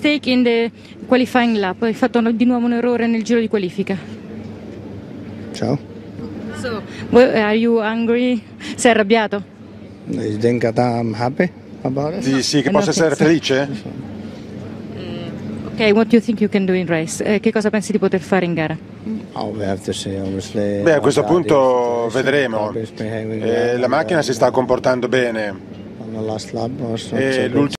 mistake in the qualifying lap. Hai fatto di nuovo un errore nel giro di qualifica. So? So, are you angry? Sei arrabbiato? You think that I'm happy about it? Sì, che possa essere felice? Ok, what do you think you can do in race? Che cosa pensi di poter fare in gara? Oh, we have to see, obviously. Beh, a questo punto vedremo. La macchina si sta comportando bene. On the last lap was not E so good. l'ultimo